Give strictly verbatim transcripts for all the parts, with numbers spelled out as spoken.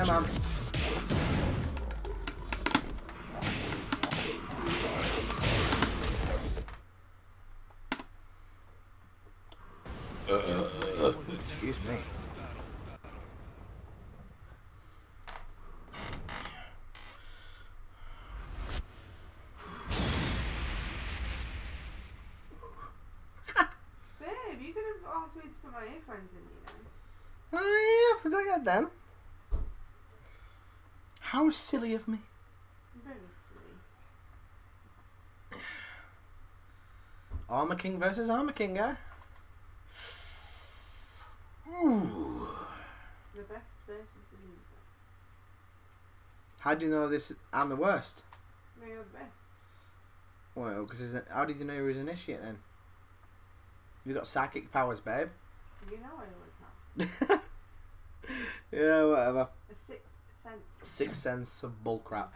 Come on. Uh, uh, uh, excuse me. Babe, you could have asked me to put my earphones in, you know. Oh yeah, I forgot you had them. How silly of me. Very silly. Armor King versus Armor King, eh? Ooh. The best versus the loser. How do you know this? I'm the worst. No, you're the best. Well, because how did you know you was an initiate then? You got psychic powers, babe. You know I always have. Yeah, whatever. A sixth sense. Sixth sense of bullcrap.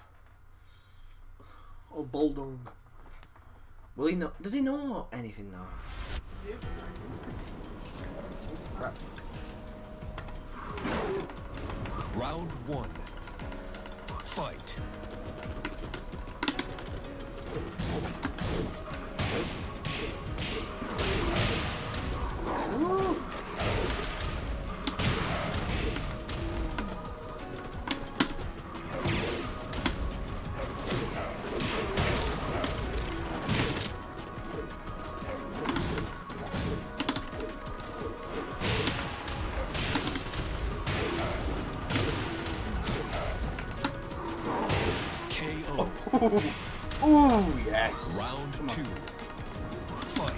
Oh, bulldog. Will he know? Does he know anything now? Nope. Crap. Round one. Fight. Woo. Ooh, ooh, yes. Round two. Fight.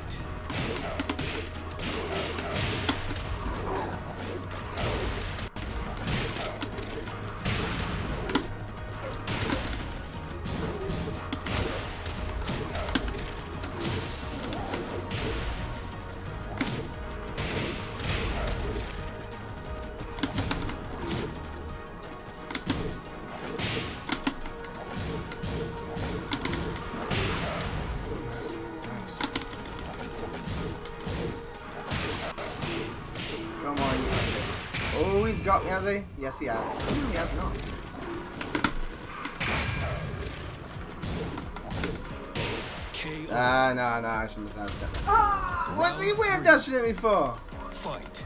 Come on. Oh, he's got me, has he? Yes, he has. No, he has not. Ah, uh, no, no, I shouldn't have said that. Ah! What's he wave dashing at me for? Fight.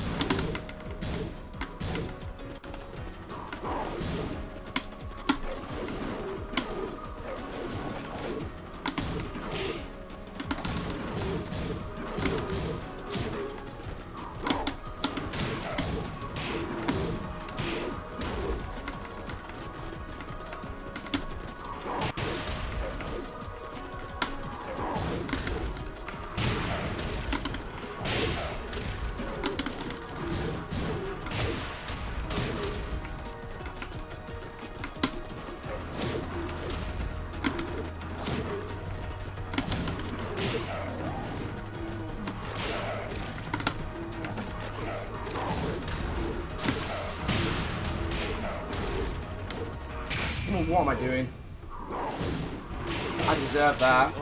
Well, what am I doing? I deserve that.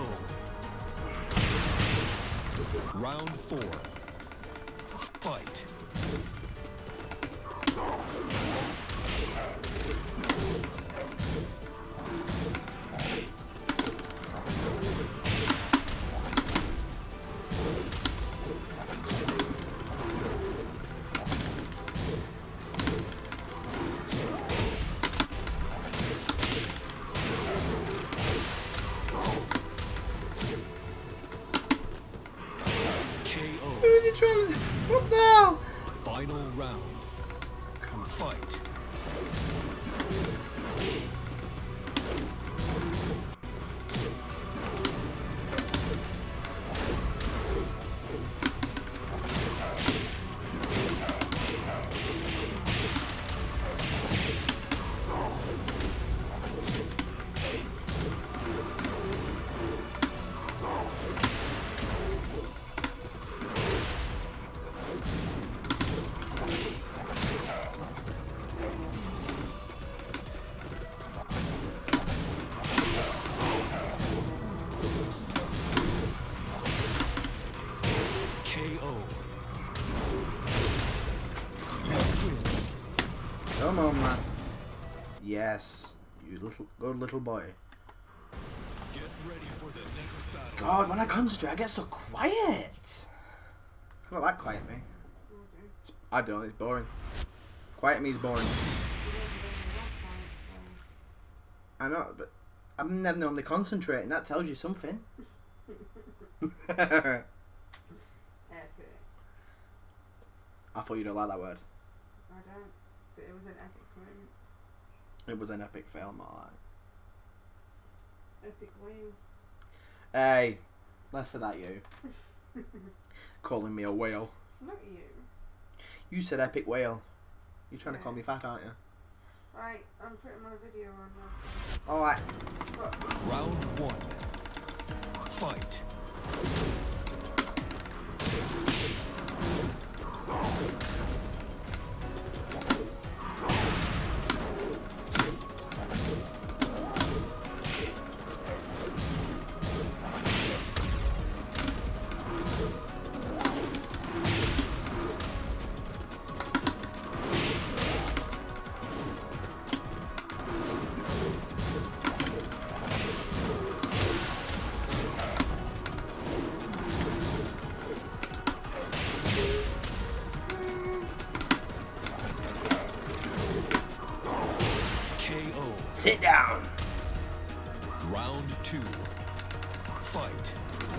Round four. Fight. Who's he trying to... What the hell? Final round. Fight. Come on, man. Yes, you little good little boy. Get ready for the next battle. God, when I concentrate, I get so quiet. I don't like quiet me. It's- I don't. It's boring. Quiet me is boring. I know, but I'm never normally concentrating. That tells you something. Epic. I thought you don't like that word. I don't. But it was an epic moment. It was an epic film, alright. Epic whale. Hey, less of that, you. Calling me a whale. Not you. You said epic whale. You're trying to Yeah. call me fat, aren't you? Right, I'm putting my video on now. Alright. Round one. Fight. K O. Sit down. Round two. Fight.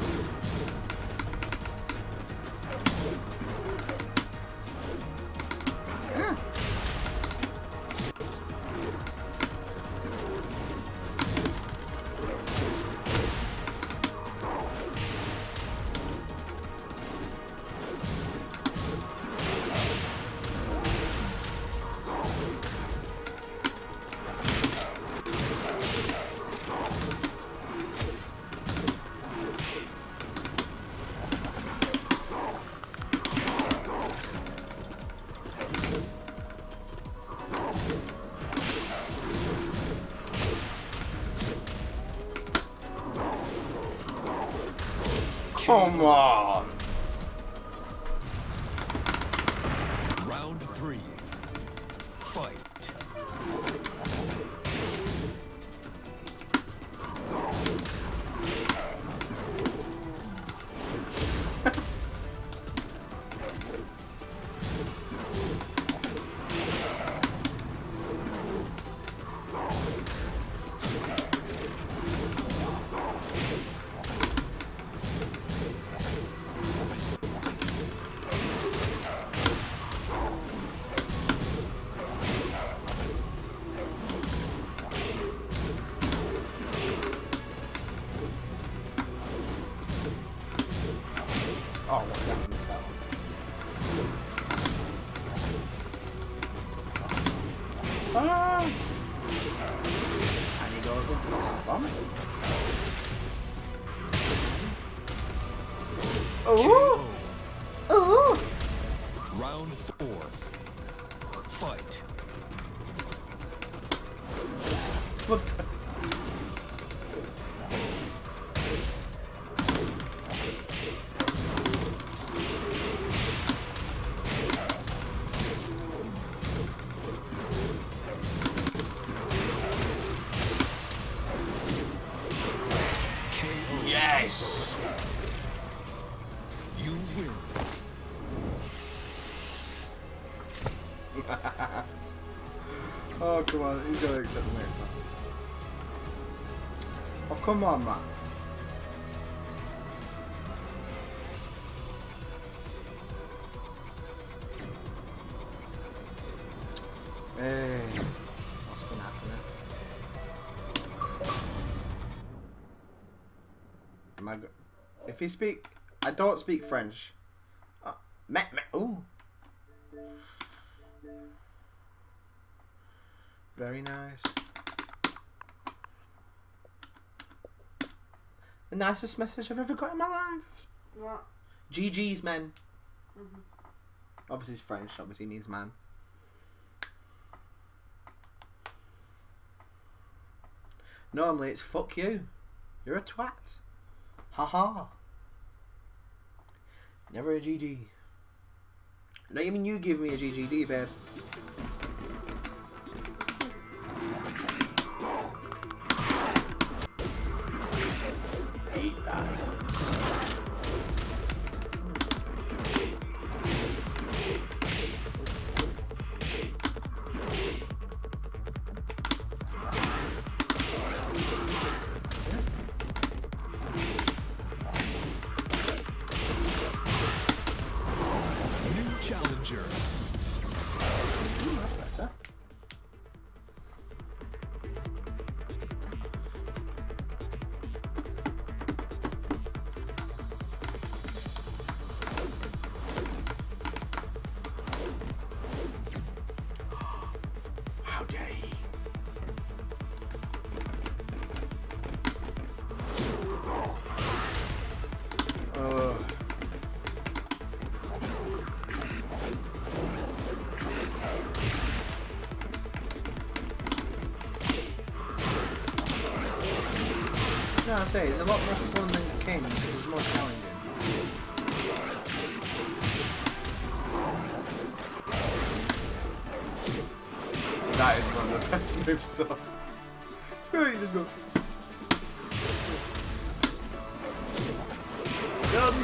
Come on. Round three. Fight. Oh, what the hell is that one? Ah! And he goes into the bomb. K O. Oh! Round four. Fight. What the? K O. Yes! You win. Oh, come on, he's gonna accept the next one. Oh, come on, man. Hey, what's gonna happen now? Am I go if he speak, I don't speak French. Oh, me, me, ooh. Very nice. The nicest message I've ever got in my life. What? G G's, men. Mm-hmm. Obviously it's French, obviously means man. Normally it's fuck you. You're a twat. Haha. -ha. Never a G G. Not even you give me a G G D, babe. Challenger. Ooh, that's better. How dare he? Oh. No, I say it's a lot more fun than King because it's more challenging. That is one of the best move stuff. Right, just go. Done.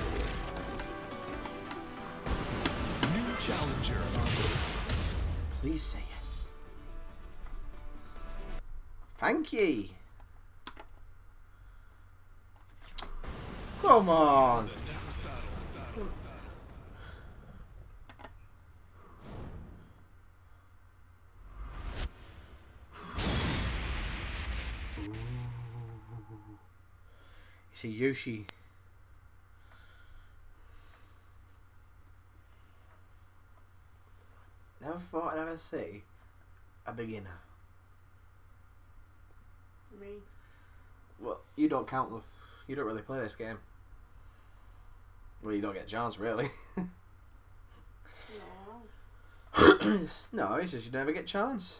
New challenger. Please say yes. Thank ye. Come on. It's a Yoshi. Never thought I'd ever see a beginner. Me. Well, you don't count the. You don't really play this game. Well, you don't get a chance, really. No. No, it's just you never get a chance.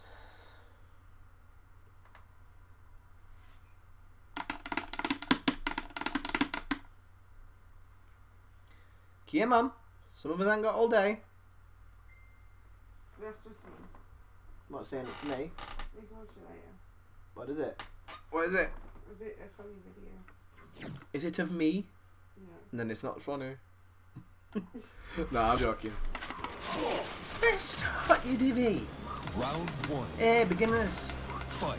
Come on. Some of us ain't got all day. That's just me. I'm not saying it's me. We can watch it later. What is it? What is it? A, bit, a funny video. Is it of me? No. And then it's not funny. No, I'm joking. Best what you do me. Round one. Hey, beginners. Fight.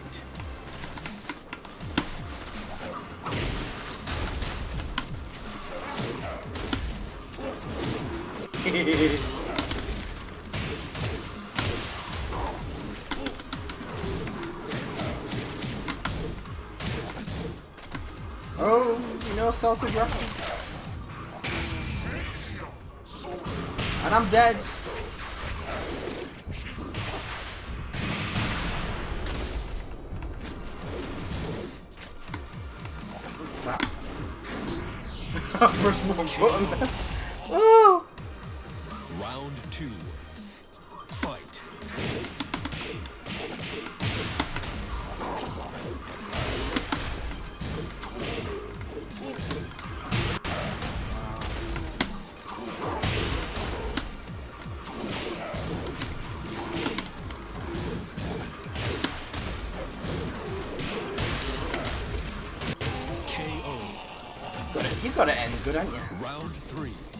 Oh, you know sausage rocket. And I'm dead. That. Press one button. Oh. Round two. Fight. You got it end good, haven't you? Round three.